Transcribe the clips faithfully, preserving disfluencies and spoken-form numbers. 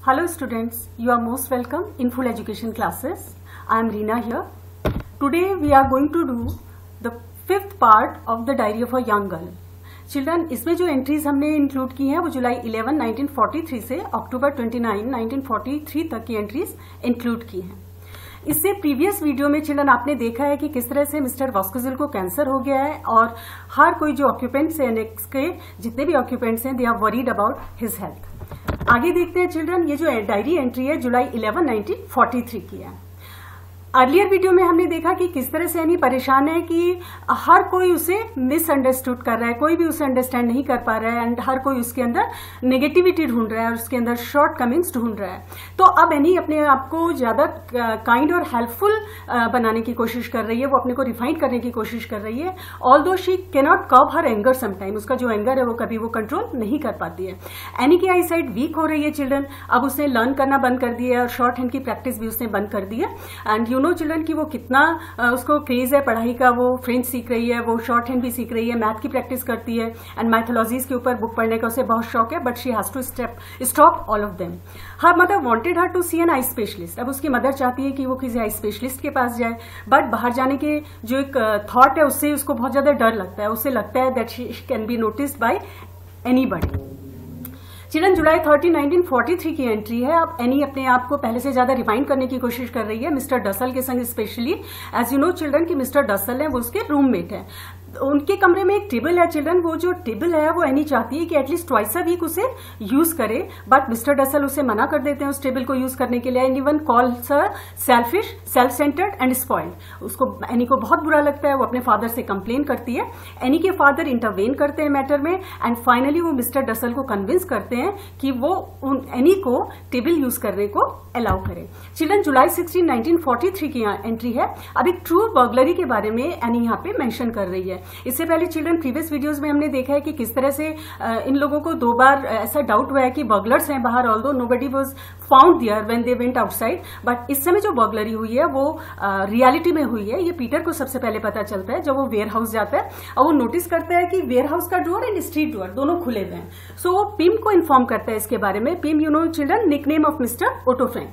Hello students, you are most welcome in Phull education classes. I am Reena here. Today we are going to do the fifth part of the diary of a young girl. Children, इसमें जो entries हमने include की हैं वो July eleven nineteen forty three से October twenty nine nineteen forty three तक की entries include की हैं. इससे प्रीवियस वीडियो में चिल्ड्रन आपने देखा है कि किस तरह से मिस्टर वॉस्कोजिल को कैंसर हो गया है और हर कोई जो ऑक्यूपेंट्स है नेक्स्ट के जितने भी ऑक्यूपेंट्स हैं they are worried about his health. आगे देखते हैं चिल्ड्रन, ये जो डायरी एंट्री है July eleven nineteen forty three की है. अर्लियर वीडियो में हमने देखा कि किस तरह से यानी परेशान है कि हर कोई उसे मिसअंडरस्टूड कर रहा है, कोई भी उसे अंडरस्टैंड नहीं कर पा रहा है एंड हर कोई उसके अंदर नेगेटिविटी ढूंढ रहा है और उसके अंदर शॉर्ट कमिंग्स ढूंढ रहा है. तो अब एनी अपने आप को ज्यादा काइंड और हेल्पफुल बनाने की कोशिश कर रही है, वो अपने को रिफाइन करने की कोशिश कर रही है. Although she can not curb her anger sometime, उसका जो एंगर है वो कभी वो कंट्रोल नहीं कर पाती है. एनी की आई साइड वीक हो रही है चिल्ड्रन. अब उसने लर्न करना बंद कर दिया है और शॉर्ट हैंड की प्रैक्टिस भी उसने बंद कर दी है. एंड यू नो चिल्ड्रन की वो कितना उसको क्रेज है पढ़ाई का, वो फ्रेंच सीख रही है, वो शॉर्ट हैंड भी सीख रही है, मैथ की प्रैक्टिस करती है एंड मैथोलॉजीज के ऊपर बुक पढ़ने का उसे बहुत शौक है. But she has to step stop all of them. Her mother wanted her to see an eye specialist. अब उसकी मदर चाहती है कि वो किसी आई स्पेशलिस्ट के पास जाए, बट बाहर जाने के जो एक थॉट है उससे उसको बहुत ज्यादा डर लगता है. उसे लगता है that she can be noticed by anybody. Children, July thirty nineteen forty three की एंट्री है. अब एनी अपने आप को पहले से ज्यादा रिफाइन करने की कोशिश कर रही है मिस्टर डसल के संग. Specially as you know children कि मिस्टर डसल है वो उसके रूममेट है. उनके कमरे में एक टेबल है चिल्ड्रन. वो जो टेबल है वो एनी चाहती है कि एटलीस्ट ट्वाइस अ वीक उसे यूज करे, बट मिस्टर डसल उसे मना कर देते हैं उस टेबल को यूज करने के लिए. And even calls her selfish, self centred and spoiled. उसको एनी को बहुत बुरा लगता है. वो अपने फादर से कंप्लेन करती है. एनी के फादर इंटरवेन करते हैं मैटर में एंड फाइनली वो मिस्टर डसल को कन्विंस करते हैं कि वो एनी को टेबल यूज करने को अलाउ करे. Children, July sixteen nineteen forty three की एंट्री है. अब एक ट्रू बर्गलरी के बारे में एनी यहाँ पे मेंशन कर रही है. इससे पहले चिल्ड्रन प्रीवियस वीडियोस में हमने देखा है कि किस तरह से इन लोगों को दो बार ऐसा डाउट हुआ है कि बर्गलर्स हैं बाहर, although nobody was found there when they went outside. But इस समय जो बर्गलरी हुई है वो रियलिटी में हुई है. ये पीटर को सबसे पहले पता चलता है जब वो वेयर हाउस जाता है और वो नोटिस करता है कि वेयर हाउस का डोर एंड स्ट्रीट डोर दोनों खुले हुए हैं. सो so, वो पिम को इन्फॉर्म करता है इसके बारे में. Pim, you know children, nickname of mister Otto Frank.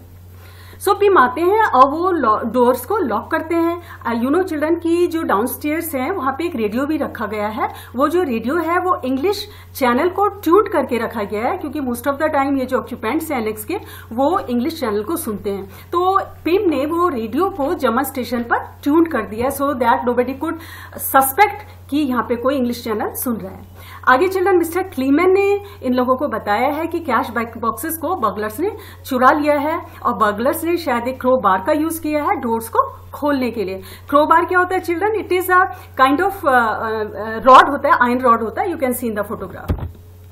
So Pim आते हैं और वो डोर्स को लॉक करते हैं. यू नो चिल्ड्रन की जो डाउनस्टेयर्स हैं वहां पे एक रेडियो भी रखा गया है. वो जो रेडियो है वो इंग्लिश चैनल को ट्यून करके रखा गया है क्योंकि मोस्ट ऑफ द टाइम ये जो ऑक्यूपेंट्स हैं एलेक्स के वो इंग्लिश चैनल को सुनते हैं. तो पिम ने वो रेडियो को जमा स्टेशन पर ट्यून कर दिया so that nobody could suspect कि यहाँ पे कोई इंग्लिश चैनल सुन रहा है. आगे चिल्ड्रन, मिस्टर क्लीमैन ने इन लोगों को बताया है कि कैश बॉक्सेस को बर्गलर्स ने चुरा लिया है और बर्गलर्स ने शायद एक क्रो बार का यूज किया है डोर्स को खोलने के लिए. क्रो बार क्या होता है children? It is a kind of rod होता है, आयरन रॉड होता है. You can see in the photograph.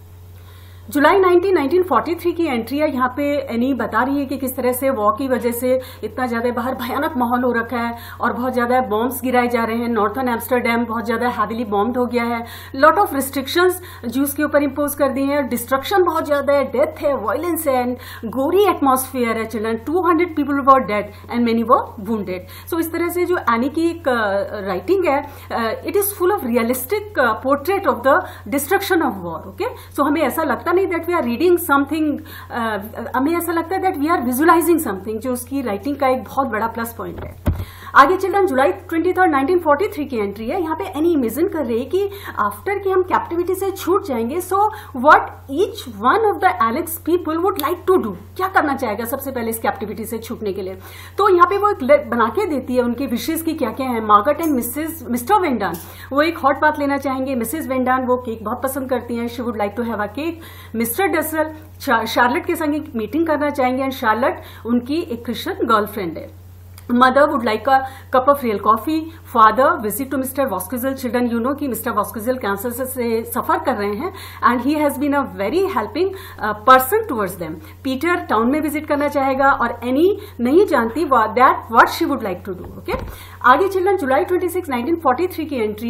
July nineteen nineteen forty three की एंट्री है. यहाँ पे एनी बता रही है कि किस तरह से वॉर की वजह से इतना ज्यादा बाहर भयानक माहौल हो रखा है और बहुत ज्यादा बॉम्ब्स गिराए जा रहे हैं. नॉर्थर्न एम्स्टरडैम बहुत ज्यादा हैविली बॉम्ब्ड हो गया है. लॉट ऑफ रिस्ट्रिक्शंस जूस के ऊपर इम्पोज कर दी हैं. डिस्ट्रक्शन बहुत ज्यादा है, डेथ है, वायलेंस है एंड गोरी एटमॉस्फेयर है. Children, two hundred people were dead and many were wounded. So इस तरह से जो एनी की एक राइटिंग है it is full of realistic portrait of the destruction of war. Okay, so हमें ऐसा लगता that we are reading something, हमें ऐसा लगता है that we are visualising something, जो उसकी राइटिंग का एक बहुत बड़ा प्लस पॉइंट है. आगे children, July twenty third nineteen forty three की एंट्री है. यहाँ पे एनी इमेजिन कर रही है कि आफ्टर कि हम कैप्टिविटी से छूट जाएंगे so what each one of the annexe people would like to do. क्या करना चाहेगा सबसे पहले इस कैप्टिविटी से छूटने के लिए. तो यहाँ पे वो एक बना के देती है उनकी विशेष की क्या क्या है. Margaret and Mrs mister Van Daan वो एक हॉट बात लेना चाहेंगे. मिसेस वेंडान वो केक बहुत पसंद करती हैं. She would like to have a cake. Mister Dussel Charlotte के संग एक मीटिंग करना चाहेंगे एंड शार्लेट उनकी एक क्रिश्चियन गर्लफ्रेंड है. Mother would like a cup of real coffee. Father visit to Mister Voskozil. Children, you know कि Mister Voskozil cancer से सफर कर रहे हैं and he has been a very helping uh, person towards them. Peter town में visit करना चाहेगा और any नहीं जानती that what she would like to do. Okay? आगे children, July twenty six nineteen forty three की एंट्री है.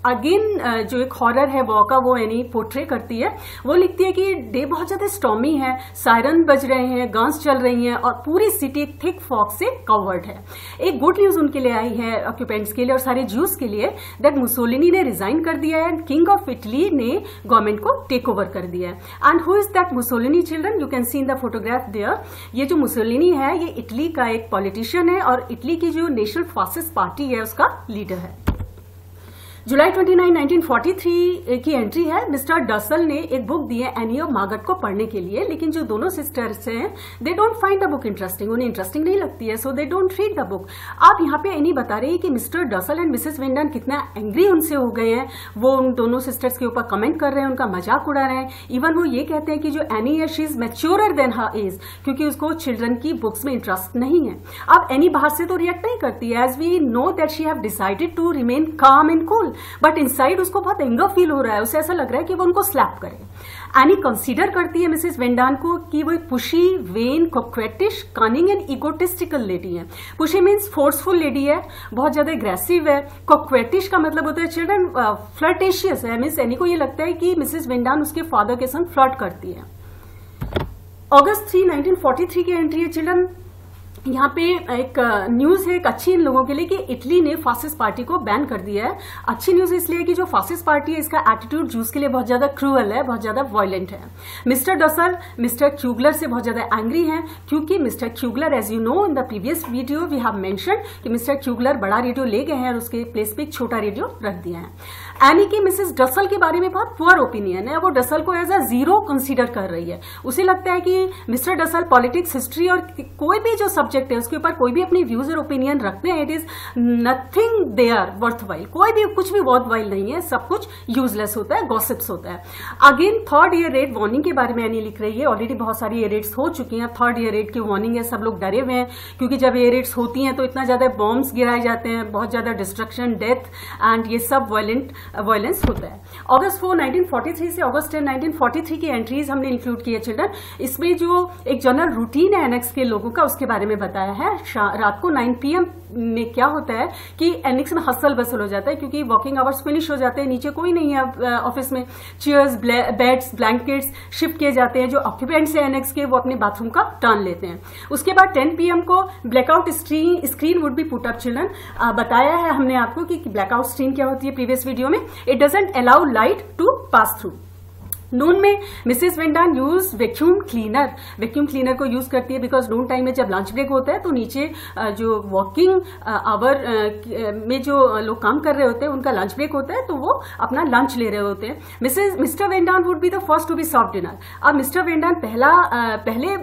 Again जो एक हॉरर है वॉ का वो एनी पोर्ट्रे करती है। वो लिखती है कि डे बहुत ज्यादा स्टॉर्मी है, सायरन बज रहे हैं, गन्स चल रही हैं और पूरी सिटी थिक फॉग से कवर्ड है। एक गुड न्यूज उनके लिए आई है ऑक्यूपेंट्स के लिए और सारे ज्यूज के लिए, दैट मुसोलिनी ने रिजाइन कर दिया है, किंग ऑफ इटली ने गवर्नमेंट को टेक ओवर कर दिया है। And who is that Mussolini children? You can see in the photograph there. ये जो मुसोलिनी है ये इटली का एक पॉलिटिशियन है और इटली की जो नेशनल फासिस्ट पार्टी है उसका लीडर है। जुलाई उनतीस, नाइनटीन फोर्टी थ्री की एंट्री है। मिस्टर डसल ने एक बुक दी है एनी ऑफ मार्गरेट को पढ़ने के लिए, लेकिन जो दोनों सिस्टर्स हैं they don't find the book interesting, उन्हें इंटरेस्टिंग नहीं लगती है, so they don't read the book. आप यहाँ पे एनी बता रही है कि mister Dussel and Mrs Van Daan कितना एंग्री उनसे हो गए हैं, वो उन दोनों सिस्टर्स के ऊपर कमेंट कर रहे हैं, उनका मजाक उड़ा रहे हैं। इवन वो ये कहते हैं कि जो एनी है she is maturer than her age, क्योंकि उसको चिल्ड्रन की बुक्स में इंटरेस्ट नहीं है। अब एनी बाहर से तो रिएक्ट नहीं करती है, as we know that she have decided to remain calm and cool, but inside उसको बहुत एंगर फील हो रहा है, उसे ऐसा लग रहा है कि वो उनको स्लैप करे। एनी कंसीडर करती है मिसेस वेंडान को कि वो pushy, vain, coquettish, cunning and egotistical lady है। पुशी मीन्स फोर्सफुल लेडी है, बहुत ज्यादा एग्रेसिव है। कोक्वेटिश का मतलब होता है चिल्ड्रन फ्लर्टेशियस है, मीन्स एनी को ये लगता है कि मिसेस वेंडान उसके फादर के संग फ्लर्ट करती है। August three, nineteen forty three की एंट्री है चिल्ड्रन। यहाँ पे एक न्यूज है, एक अच्छी इन लोगों के लिए कि इटली ने फासिस्ट पार्टी को बैन कर दिया है। अच्छी न्यूज इसलिए कि जो फासिस्ट पार्टी है इसका एटीट्यूड जूस के लिए बहुत ज्यादा क्रूअल है, बहुत ज्यादा वायलेंट है। मिस्टर डसल मिस्टर क्यूगलर से बहुत ज्यादा एंग्री हैं, क्योंकि mister Kugler, as you know in the previous video we have mention कि मिस्टर क्यूगलर बड़ा रेडियो ले गए हैं और उसके प्लेस पे एक छोटा रेडियो रख दिया है। एनी की मिसेस डसल के बारे में बहुत पुअर ओपिनियन है, वो डसल को एज अ जीरो कंसीडर कर रही है। उसे लगता है कि मिस्टर डसल पॉलिटिक्स, हिस्ट्री और कोई भी जो सब्जेक्ट है उसके ऊपर कोई भी अपनी व्यूज और ओपिनियन रखते हैं, it is nothing there worthwhile, कोई भी कुछ भी वर्थ वाइल नहीं है, सब कुछ यूजलेस होता है, गॉसिप्स होता है। Again third air raid warning के बारे में एनी लिख रही है। ऑलरेडी बहुत सारी ईयर रेड्स हो चुकी हैं, थर्ड ईयर रेड की वार्निंग है, सब लोग डरे हुए हैं, क्योंकि जब ईयर रेड्स होती हैं तो इतना ज्यादा बॉम्ब्स गिराए जाते हैं, बहुत ज्यादा डिस्ट्रक्शन, डेथ एंड ये सब वायलेंट वायलेंस होता है। August four, nineteen forty three से August ten, nineteen forty three की एंट्रीज हमने इंक्लूड की है चिल्ड्रन। इसमें जो एक जनरल रूटीन है एनेक्स के लोगों का उसके बारे में बताया है। रात को नाइन पी एम में क्या होता है कि एनेक्स में हसल बसल हो जाता है, क्योंकि वर्किंग आवर्स फिनिश हो जाते हैं, नीचे कोई नहीं है ऑफिस में, चेयर्स, बेड्स, ब्लैंकेट्स शिफ्ट किए जाते हैं। जो ऑक्यूपेंट्स है एनेक्स के वो अपने बाथरूम का टर्न लेते हैं। उसके बाद टेन पी एम को blackout screen screen would be put up children. बताया है हमने आपको कि ब्लैकआउट स्क्रीन क्या होती है प्रीवियस वीडियो में। It doesn't allow light to pass through. Noon में Mrs Van Daan use vacuum cleaner, vacuum cleaner को यूज करती है बिकॉज नून टाइम में जब लंच ब्रेक होता है तो नीचे जो वर्किंग आवर में जो लोग काम कर रहे होते हैं उनका लंच ब्रेक होता है, तो वो अपना लंच ले रहे होते हैं। Mrs mister Van Daan would be the first to be serve dinner. अब मिस्टर वेंडान पहला पहले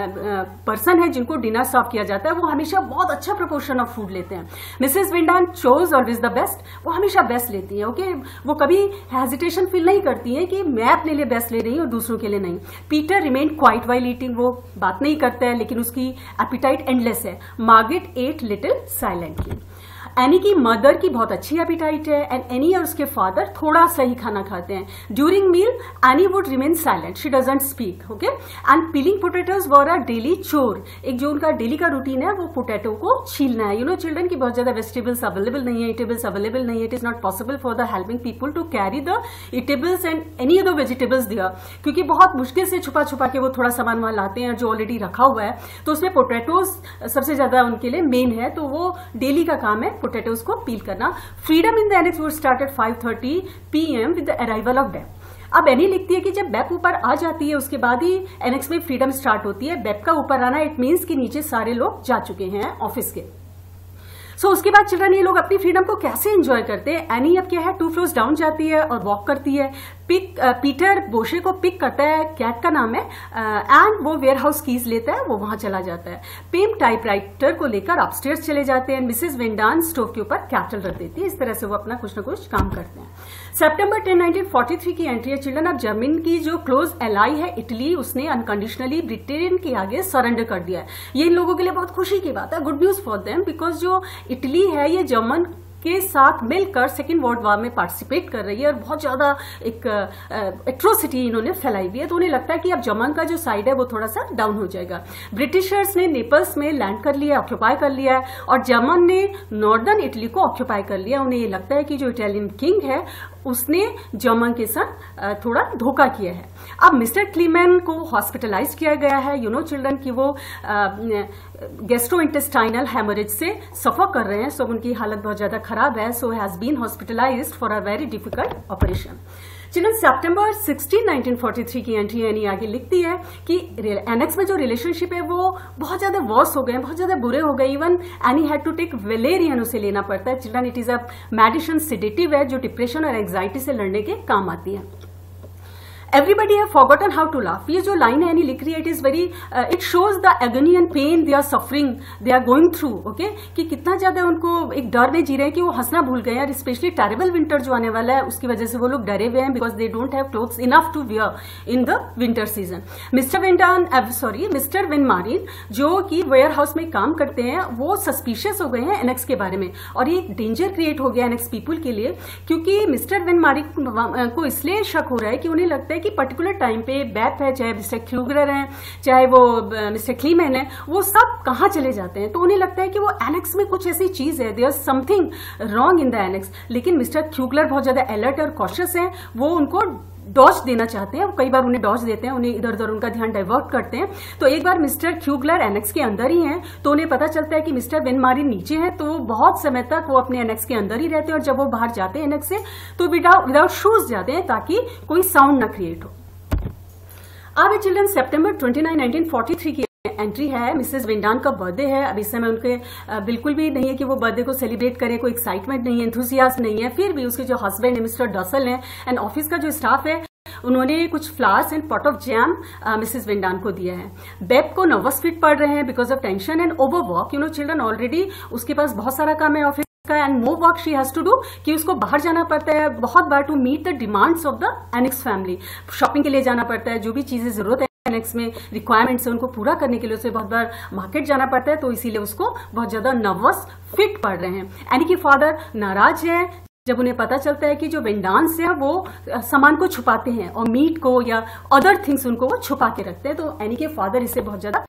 पर्सन है जिनको डिनर सर्व किया जाता है, वो हमेशा बहुत अच्छा प्रोपोर्शन ऑफ फूड लेते हैं। Mrs Van Daan chose always the best, वो हमेशा बेस्ट लेती है। ओके, वो कभी हेजिटेशन फील नहीं करती है कि मैं अपने लिए बेस्ट ले रही हूं और दूसरों के लिए नहीं। Peter remain quiet while eating, वो बात नहीं करता है लेकिन उसकी एपिटाइट एंडलेस है। Margaret ate little silently. Anne की मदर की बहुत अच्छी एपिटाइट है एंड एनी और उसके फादर थोड़ा सा ही खाना खाते हैं। During meal Anne would remain silent, she doesn't speak. Okay, and peeling potatoes were a daily chore, एक जो उनका डेली का रूटीन है वो पोटैटो को छीलना है। यू नो चिल्ड्रन की बहुत ज्यादा वेजिटेबल्स अवेलेबल नहीं है, ईटेबल्स अवेलेबल नहीं है, it is not possible for the helping people to carry the eatables and any other vegetables there, क्योंकि बहुत मुश्किल से छुपा छुपा के वो थोड़ा सामान वहां लाते हैं जो ऑलरेडी रखा हुआ है, तो उसमें पोटैटोज सबसे ज्यादा उनके लिए मेन है, तो वो डेली का काम है पोटैटोज को पील करना। Freedom in the annexe would start at five thirty p m with the arrival of Bep. अब एनी लिखती है कि जब बेप ऊपर आ जाती है उसके बाद ही एनेक्स में फ्रीडम स्टार्ट होती है। बेप का ऊपर आना इट मीन्स कि नीचे सारे लोग जा चुके हैं ऑफिस के। सो so, उसके बाद चिल्ड्रन ये लोग अपनी फ्रीडम को कैसे एंजॉय करते हैं। एनी अब क्या है, टू फ्लोर्स डाउन जाती है और वॉक करती है। पिक पीटर बोशे को पिक करता है, कैट का नाम है, एंड uh, वो वेयर हाउस कीज लेता है, वो वहां चला जाता है। पेम टाइपराइटर को लेकर अपस्टेयर्स चले जाते हैं। मिसेस वेंडान स्टोव के ऊपर कैटल रख देती है। इस तरह से वो अपना कुछ न कुछ काम करते हैं। September ten, nineteen forty three की एंट्री है चिल्ड्रन। अब जर्मनी की जो क्लोज एलाई है इटली, उसने अनकंडीशनली ब्रिटेन के आगे सरेंडर कर दिया है। ये इन लोगों के लिए बहुत खुशी की बात है, good news for them, because जो इटली है ये जर्मन के साथ मिलकर सेकेंड वर्ल्ड वॉर में पार्टिसिपेट कर रही है और बहुत ज्यादा एक एट्रोसिटी इन्होंने फैलाई हुई है। तो उन्हें लगता है कि अब जर्मन का जो साइड है वो थोड़ा सा डाउन हो जाएगा। ब्रिटिशर्स ने नेपल्स में लैंड कर लिया, ऑक्यूपाई कर लिया है और जर्मन ने नॉर्दर्न इटली को ऑक्यूपाई कर लिया। उन्हें ये लगता है कि जो इटालियन किंग है उसने जर्मन के साथ थोड़ा धोखा किया है। अब मिस्टर क्लीमेन को हॉस्पिटलाइज किया गया है। यू नो चिल्ड्रन की वो गैस्ट्रोइंटेस्टाइनल हेमोरेज से सफर कर रहे हैं, सो उनकी हालत बहुत ज्यादा खराब है। So has been hospitalised for a very difficult operation. Children September sixteen nineteen forty three की एंट्री यानी आगे लिखती है कि एनेक्स में जो रिलेशनशिप है वो बहुत ज्यादा वर्स हो गए, बहुत ज्यादा बुरे हो गए। Even Anne had to take valerian उसे लेना पड़ता है। Children it is a medicine sedative है जो डिप्रेशन और एंजाइटी से लड़ने के काम आती है। Everybody have forgotten how to laugh, ये जो लाइन है यानी लिख रही है, it is very it shows the agony and pain they are suffering, they are going through. Okay, कि कितना ज्यादा उनको एक डर में जी रहे हैं कि वो हंसना भूल गए हैं। स्पेशली टेरेबल विंटर जो आने वाला है उसकी वजह से वो लोग डरे हुए हैं, because they don't have clothes enough to wear in the winter season. Mister Van Daan sorry mister Van Maaren जो कि वेयर हाउस में काम करते हैं वो सस्पिशियस हो गए हैं एनेक्स के बारे में और ये डेंजर क्रिएट हो गया एनेक्स पीपुल के लिए, क्योंकि मिस्टर विन मारिन को इसलिए शक हो रहा है कि उन्हें लगता है कि पर्टिकुलर टाइम पे बैप है, चाहे मिस्टर ख्यूगर हैं, चाहे वो मिस्टर क्लीमेन है, वो सब कहाँ चले जाते हैं। तो उन्हें लगता है कि वो एनेक्स में कुछ ऐसी चीज है, there something wrong in the annexe. लेकिन मिस्टर ख्यूगलर बहुत ज्यादा अलर्ट और कॉशियस हैं, वो उनको डॉज देना चाहते हैं। कई बार उन्हें डॉज देते हैं, उन्हें इधर उधर उनका ध्यान डाइवर्ट करते हैं। तो एक बार मिस्टर ख्यूगलर एनेक्स के अंदर ही हैं, तो उन्हें पता चलता है कि मिस्टर विन मारिन नीचे हैं, तो बहुत समय तक वो अपने एनेक्स के अंदर ही रहते हैं और जब वो बाहर जाते हैं एनेक्स से तो विदाउट विदाउट शूज जाते हैं ताकि कोई साउंड ना क्रिएट हो। अब है children September twenty nine nineteen forty three की एंट्री है। मिसेस विंडान का बर्थडे है। अब इस समय उनके बिल्कुल भी नहीं है कि वो बर्थडे को सेलिब्रेट करें, कोई एक्साइटमेंट नहीं है, एंथुसियास्ट नहीं है। फिर भी उसके जो हस्बैंड है मिस्टर डसल हैं एंड ऑफिस का जो स्टाफ है उन्होंने कुछ flowers and pot of jam Mrs Van Daan को दिया है। बेब को नर्वस फिट पड़ रहे हैं because of tension and overwork. You know children already उसके पास बहुत सारा काम है ऑफिस का and more work she has to do, कि उसको बाहर जाना पड़ता है बहुत बार to meet the demands of the annexe family. Shopping के लिए जाना पड़ता है, जो भी चीजें जरूरत है एनेक्स में रिक्वायरमेंट्स है उनको पूरा करने के लिए उसे बहुत बार मार्केट जाना पड़ता है, तो इसीलिए उसको बहुत ज्यादा नर्वस फिट पड़ रहे हैं। एनी की फादर नाराज है जब उन्हें पता चलता है कि जो विंडान्स है वो सामान को छुपाते हैं और मीट को या अदर थिंग्स उनको वो छुपा के रखते हैं। तो एनी के फादर इससे बहुत ज्यादा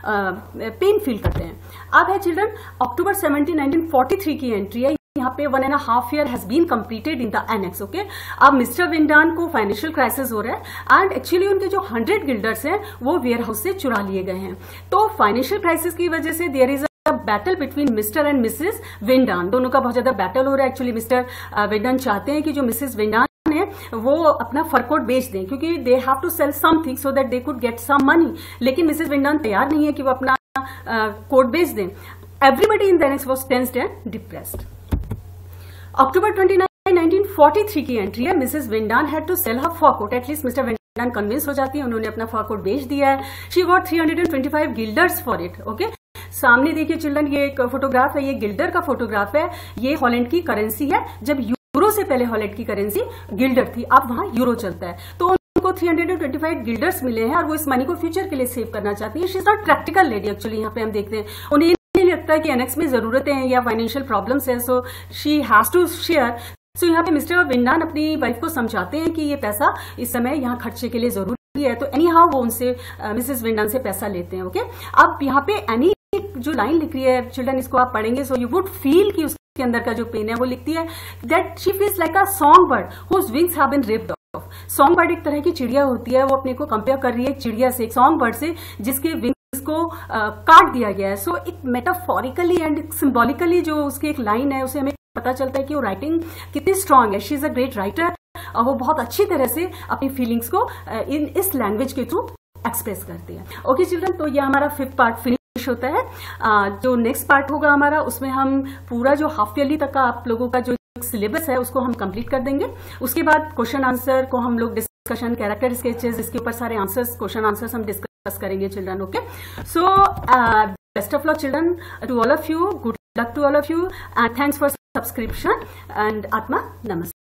पेन फील करते हैं। अब है children October seventeen nineteen forty three की एंट्री है। यहाँ पे one and half year has been completed in the annexe. Okay, अब मिस्टर विंडान को फाइनेंशियल क्राइसिस हो रहा है एंड एक्चुअली उनके जो हंड्रेड गिल्डर्स हैं वो वेयर हाउस से चुरा लिए गए हैं। तो फाइनेंशियल क्राइसिस की वजह से there is battle between mister and Mrs Van Daan, दोनों का बहुत ज्यादा बैटल हो रहा है। एक्चुअली मिस्टर विंडान चाहते हैं कि जो मिसेस विंडान है वो अपना फर कोट बेच दें क्योंकि they have to sell something so that they could get some money, लेकिन मिसेस विंडान तैयार नहीं है कि वो अपना कोट बेच दें। Everybody in the annexe was tensed and depressed. October twenty nine nineteen forty three की एंट्री है। Mrs Van Daan had to sell her fur coat. At least mister Van Daan convince हो जाती है, उन्होंने अपना फर कोट बेच दिया है। She got three hundred twenty five guilders for it. Okay, सामने देखिए चिल्ड्रन, ये एक फोटोग्राफ है, ये गिल्डर का फोटोग्राफ है। ये हॉलैंड की करेंसी है। जब यूरो से पहले हॉलैंड की करेंसी गिल्डर थी, अब वहां यूरो चलता है। तो उनको three hundred twenty five guilders मिले हैं और वो इस मनी को फ्यूचर के लिए सेव करना चाहती है। She is not practical lady actually. यहाँ पे हम देखते हैं उन्हें नहीं लगता है कि एनेक्स में जरूरतें हैं या फाइनेंशियल प्रॉब्लम्स है, so she has to share. So यहाँ पे मिस्टर विंडान अपनी वाइफ को समझाते हैं कि ये पैसा इस समय यहाँ खर्चे के लिए जरूरी है, तो एनी हाउ वो उनसे मिसेस विंडान से पैसा लेते हैं। ओके, अब यहाँ पे एनी जो लाइन लिख रही है चिल्ड्रन, इसको आप पढ़ेंगे सो यू वुड फील कि उसके अंदर का जो पेन है वो लिखती है that she feels like a song bird whose wings have been ripped off. Song bird एक तरह की चिड़िया होती है, वो अपने को कंपेयर कर रही है एक चिड़िया से, एक सॉन्ग बर्ड से जिसके विंग्स को काट दिया गया है। सो एक मेटाफोरिकली एंड सिंबॉलिकली जो उसकी एक लाइन है उसे हमें पता चलता है कि वो राइटिंग कितनी स्ट्रांग है। She is a great writer और वो बहुत अच्छी तरह से अपनी फीलिंग्स को इन इस लैंग्वेज के थ्रू एक्सप्रेस करती है। ओके चिल्ड्रन, तो ये हमारा फिफ्थ पार्ट फिनिश होता है। आ, जो नेक्स्ट पार्ट होगा हमारा, उसमें हम पूरा जो हाफ ईयरली तक का आप लोगों का जो सिलेबस है उसको हम कंप्लीट कर देंगे। उसके बाद क्वेश्चन आंसर को हम लोग डिस्कशन, कैरेक्टर स्केचेस, इसके ऊपर सारे आंसर्स, क्वेश्चन आंसर्स हम डिस्कस करेंगे children. Okay, so best of luck children to all of you, good luck to all of you and thanks for subscription and Atma Namaste.